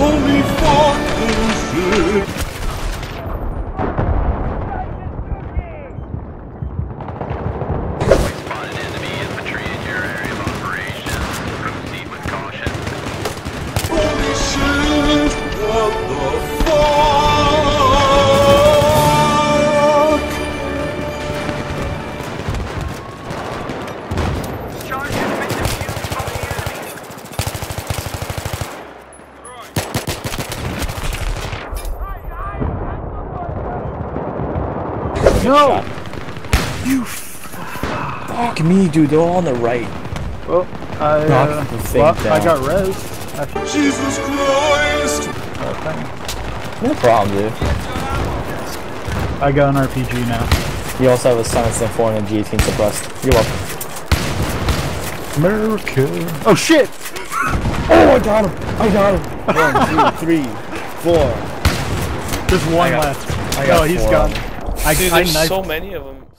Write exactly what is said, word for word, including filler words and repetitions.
Holy fucking shit! Spotted enemy infantry in your area of operation. Proceed with caution. Holy shit! What the fuck? Charge has been defused by the enemy. No! You fuck me, dude. They're all on the right. Well, I, Knock uh, the thing well, down. I got res. Actually, Jesus Christ! oh, thanks. No problem, dude. I got an R P G now. You also have a silence and four and a G eighteen suppressed. You're welcome. America. Oh shit! Oh, I got him! I got him! One, two, three, four. There's one I got- left. I got No, he's four gone. of them. I, Dude, I there's knifed. so many of them.